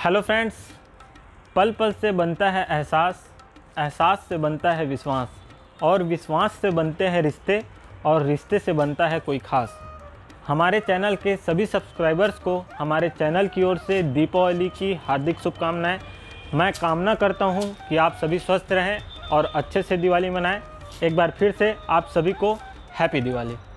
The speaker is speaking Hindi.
हेलो फ्रेंड्स, पल पल से बनता है एहसास, एहसास से बनता है विश्वास, और विश्वास से बनते हैं रिश्ते, और रिश्ते से बनता है कोई ख़ास। हमारे चैनल के सभी सब्सक्राइबर्स को हमारे चैनल की ओर से दीपावली की हार्दिक शुभकामनाएं। मैं कामना करता हूं कि आप सभी स्वस्थ रहें और अच्छे से दिवाली मनाएं। एक बार फिर से आप सभी को हैप्पी दिवाली।